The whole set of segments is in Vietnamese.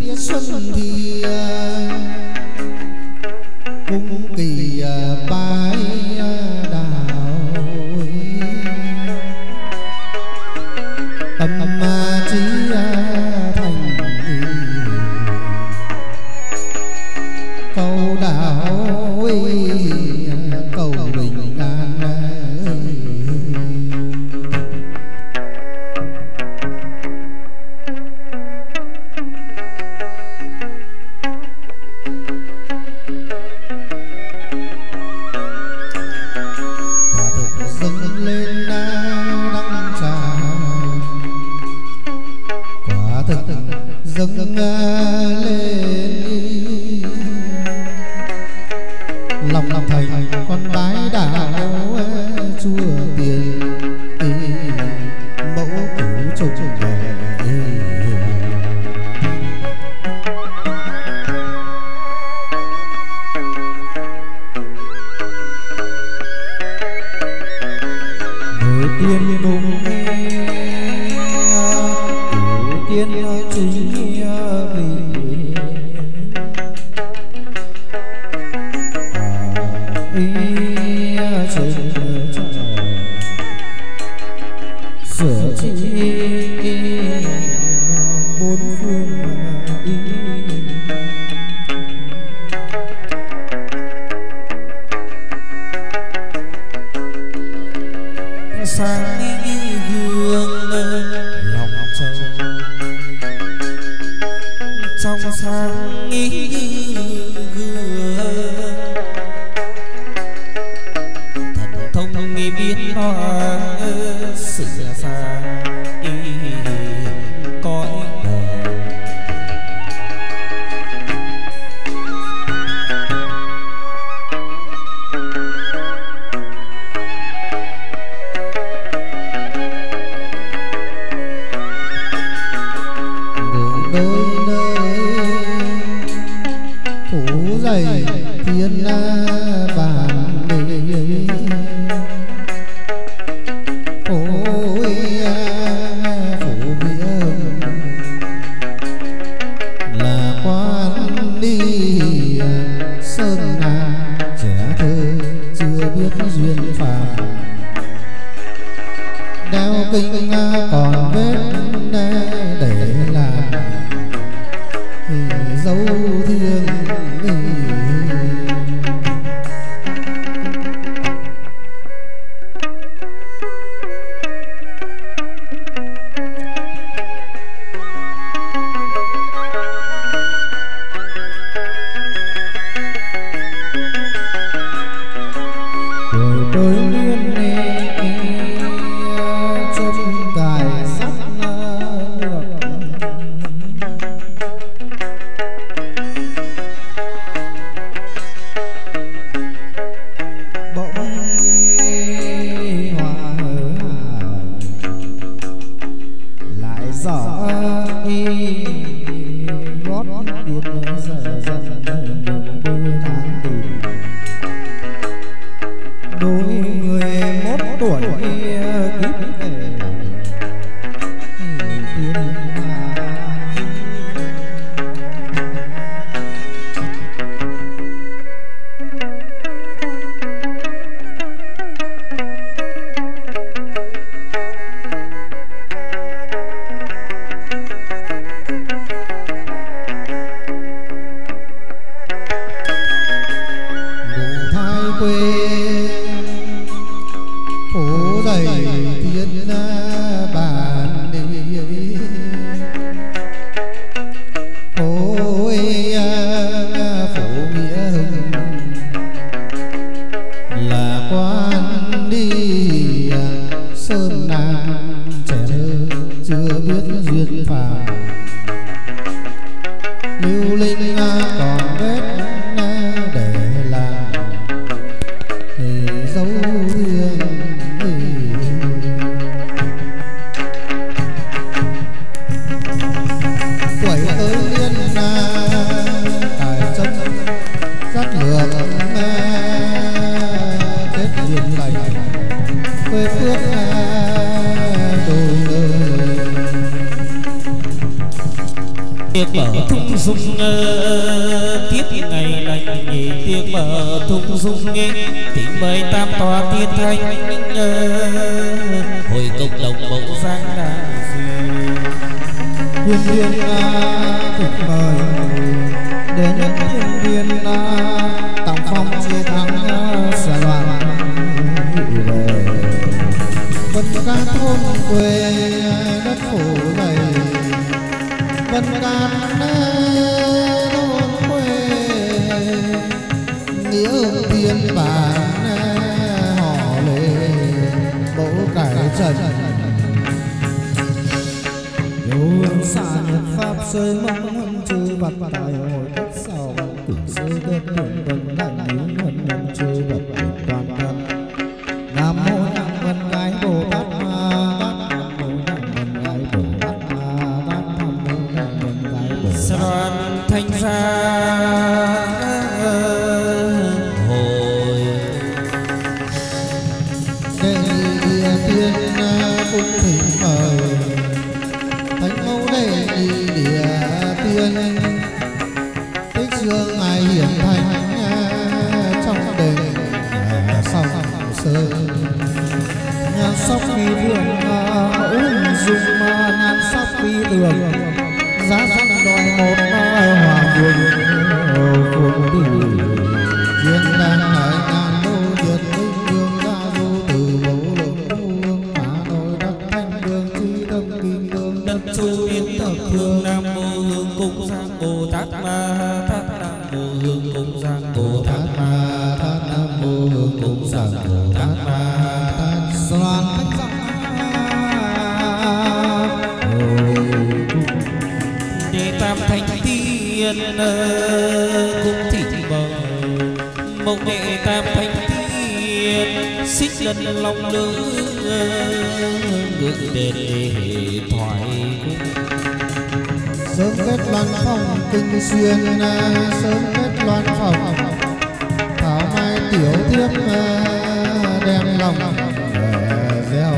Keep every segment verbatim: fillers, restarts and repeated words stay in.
tiết xuân thì cung kỳ bái đạo tâm trí thành cầu đạo cầu bình an dâng lên lòng lòng thành con bái đạo chùa tiền mẫu cứu trùng về người tiên cùng tiên chính sửa chỉ bốn phương ý sáng như gương lòng châu trong sáng như gương thần thông nghi biến hoa sự xa ý cõi đời người đôi nơi phủ dày thiên bản đề ôi phủ viếng là quan đi sơn nam trẻ thơ chưa biết duyên phàm đeo kinh còn vết để làm dấu thiêng đôi liên chân cài sắt ngược bỗng hoa lại giỏ gót tiền giờ dần đường đôi tháng tìm đôi người mốt tuổi kiếp về thiên hà ngủ thai quê phố dày thiên bản đi ôi phố nghĩa hưng là quan đi sơn nam trẻ thơ chưa biết duyên phàm lưu linh còn vết để làm thì dấu thiêng quẩy tới liên cài chân dắt lược kết duyên lành quê phước đôi nơi tiếc mở thung dung tiếp ngày lành nhị tiếc mở thung dung tính mời tam tòa tiên thanh hồi cộng đồng mẫu giang đà thiên viên thực mời đến thiên viên tòng phong chia thắng xà loạn về vân ca thôn quê đất phủ dày vân ca thôn quê nghĩa tiên bản họ lệ bố cải trần hương xa nhật pháp rơi mong chư vật tại hội đất sau cử sư đất đường vân đại những huân nhân chư vật toàn thân nam mô nam vân gái bồ tát ma tát nam mô nam vân gái bồ tát ma tát nam mô nam vân gái bồ tát Doan thanh gia hồi đệ địa tiên cung thỉnh mời thánh mẫu đệ nhị địa tiên tích dương ngài hiển thành trong đền song sơn nhan sắc phi thường mẫu dung nhan sắc phi thường giá sắc đòi một hòa vườn cuồng đi chuyên đang hải ngàn đô diệt linh dương gia du từ mẫu lượng hương hà nội đất thanh đường chi tâm kim cương đất chu biến thập phương nam mô hương cung giang bồ tát ma tát nam mô hương cung giang bồ tát ma tát nam mô hương cung giang bồ tát ma tát Soạn thanh giọng đệ tam thanh tiên cung thỉnh mời mộng đệ tam thanh tiên xích lân long nữ ngự đền để thoại sớm kết loan phòng kinh xuyên sớm kết loan phòng thảo mai tiểu thiếp đem lòng gieo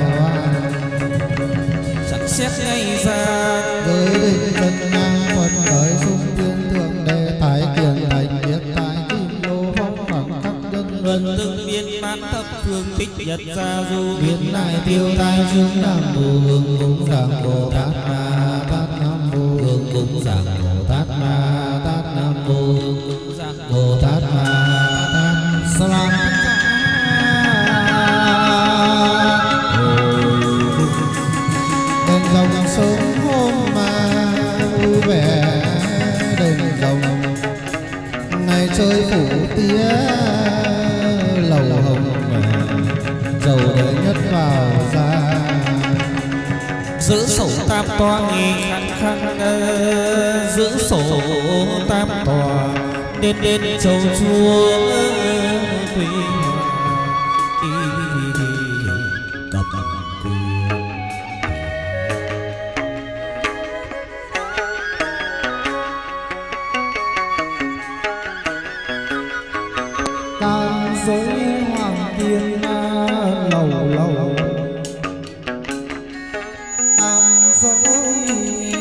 sẵn xét ngay ra giới định chân ngang phật khởi sung tiên thượng đề thái kiền thành nhất tại kim lô phong phẳng khắp dân luận từng biên mãn thập phương tích nhật gia du biến lại tiêu tai dương nam mô hương cung giang bồ tát ma tát nam mô hương cung giang bồ tát ma tát nam mô hương cung giang bồ tát ma tát sa la đền rồng sớm hôm mà vui vẻ đền rồng ngày chơi phủ tía lầu hồng dầu đời nhất vào ra giữ sổ tam toa nghi khăn khăn giữ sổ tam tòa đến đến châu chúa quê cập tam giới hoàng tiên lầu lầu tam giới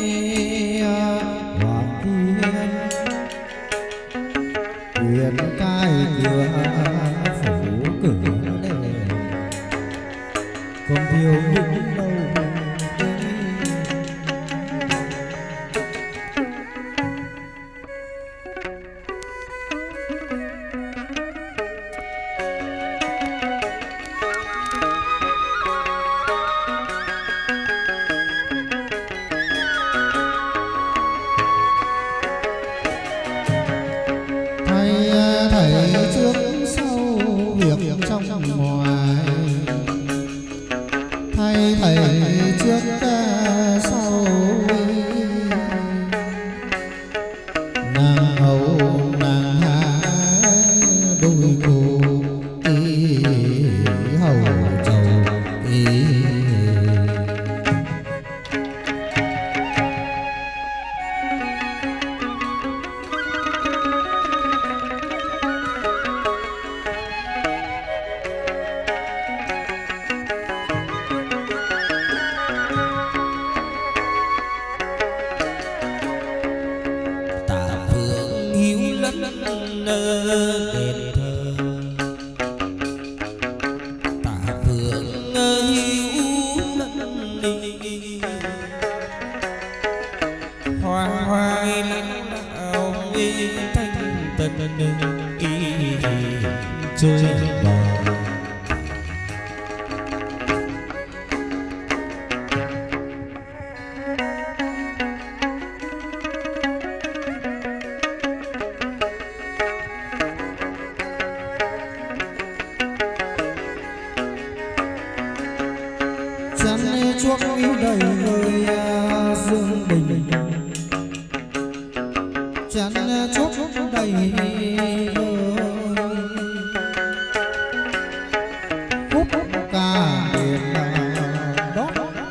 hoàng tiên huyền cai cửa phủ đền thờ tạ phượng hữu lân đi hoa hoài lãng đạo thanh tần y trôi bờ. chuốc đầy vơi dương bình chén chuốc đầy vơi khúc ca đền đó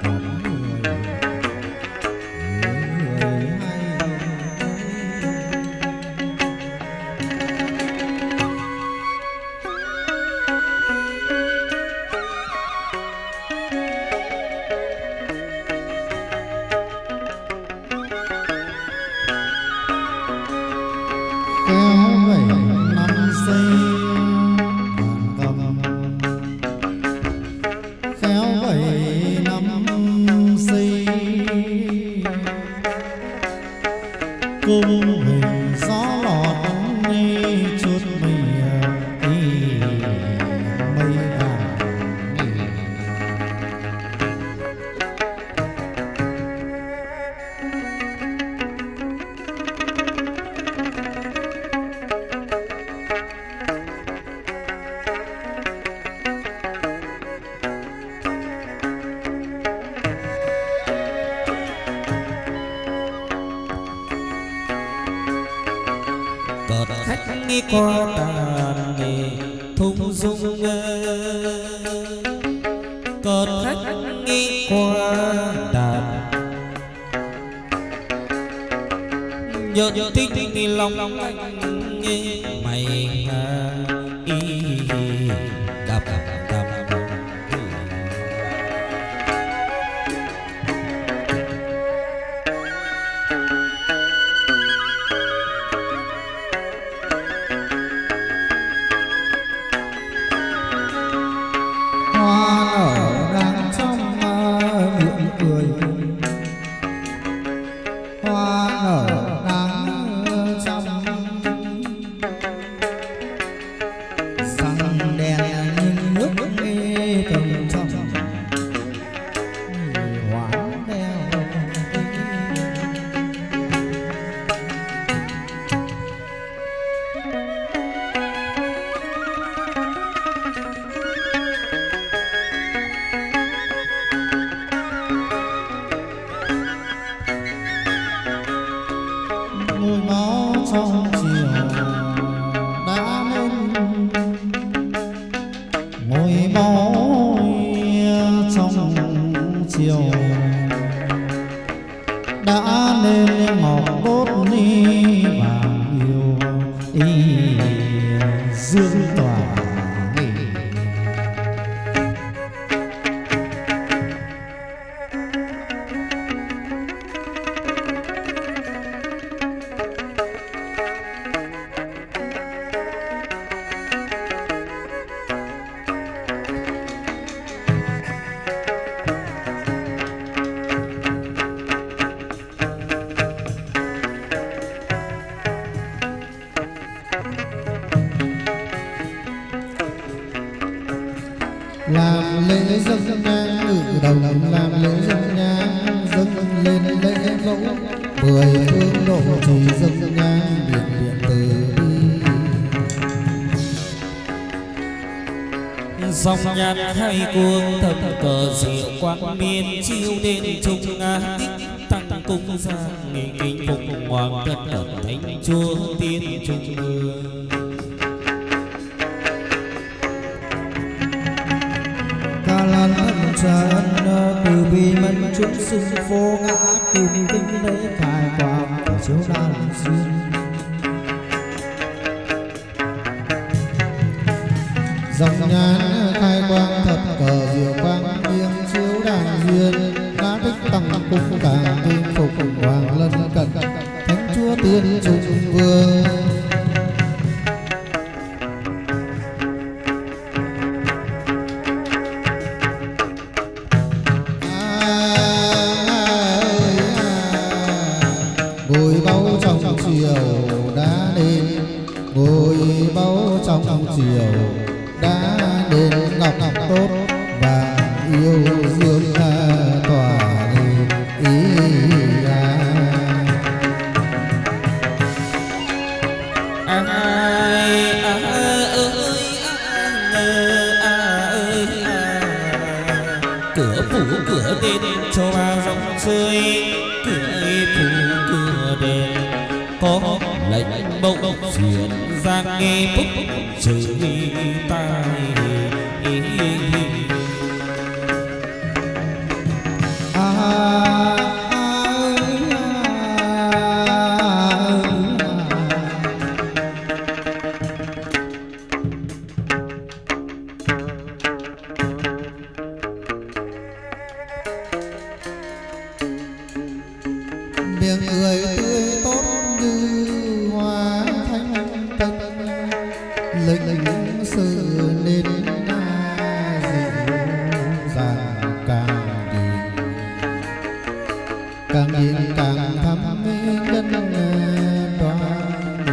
người hay qua tàn nghề thung dung cơn khách nghĩ qua tàn nhớ tinh lòng anh mày y đập đập làm lễ dâng nhang ngự đồng làm lễ dâng nhang dâng lên lễ mẫu mười phương độ trì dâng nhang điện điện từ bi dòng nhạc hai cuồng thập cờ diệu quang miên chiêu đến trung á tăng cung giang nghị kính phục hoàng thất độc thánh chúa tiên trung ương lan thân trần từ bi mân chúng sinh vô ngã cùng kinh lễ khai quang và chiếu đàn duyên dòng nhãn khai quang thật cờ diệu quang miên chiếu đàn duyên đã tích tăng cung càng kinh phục hoàng lân cận thánh chúa tiên trung vương chiều đã đến ngọc tốt và yêu dương tỏa ý à. ai ơi à ơi cửa phủ cửa đền cho ba dòng rơi cửa phủ cửa đền có lệnh bỗng truyền ra nghe phúc trời tai miệng người tươi tốt như hoa thanh tân lịch sự nên dịu dàng càng nhìn càng nhìn càng thắm nhân đoan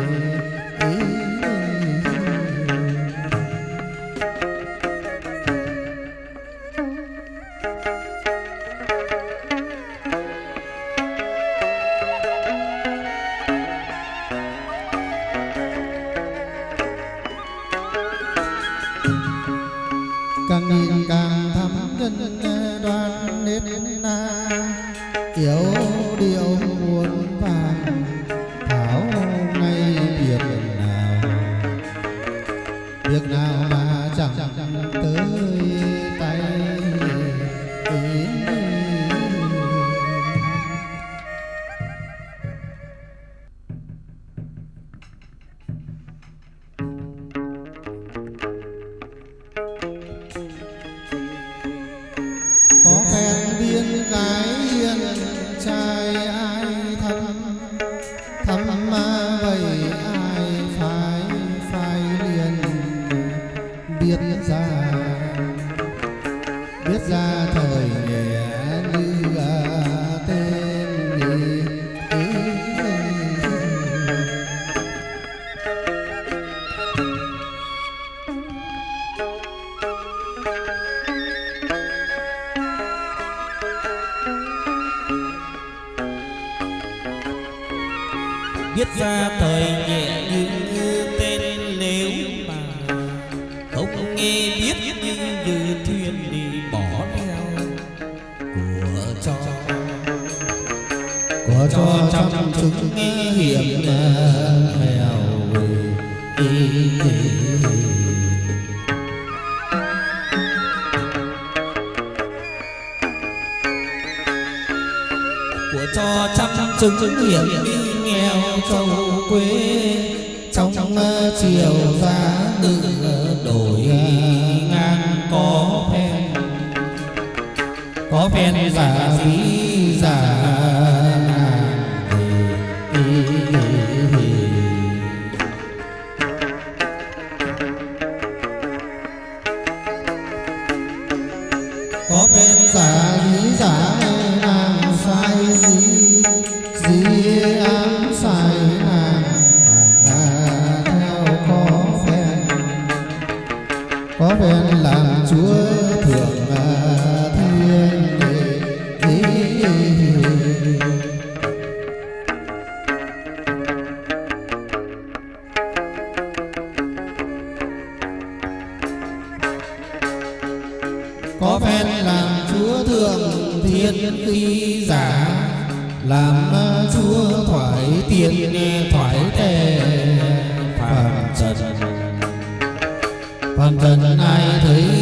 càng nhìn càng thắm nhân đoan nết na yếu điệu muôn vàng thảo ngay việc nào việc nào mà chẳng tới tay ý. Có phen viên gái hiền trai ai thăm thăm mà vậy ai phái phái liền biết ra biết ra thời nghĩa như tên ý, ý, biết ra thời nhẹ như tên nếu mà không nghe biết như như thuyền đi bỏ theo của cho của cho trăm chúng hiểm nghèo của cho trăm chứng hiểm đi nghèo châu quê trong chiều giá tự đổi ngang có phen có phen giả phí giả có phen giả lý giả nàng sai gì gì ám sai nàng theo có phen có phen làm chúa thượng thiên có phen làm chúa thượng thiên khi giả làm chúa thoải tiền thoải tề phạm trần phạm trần ai thấy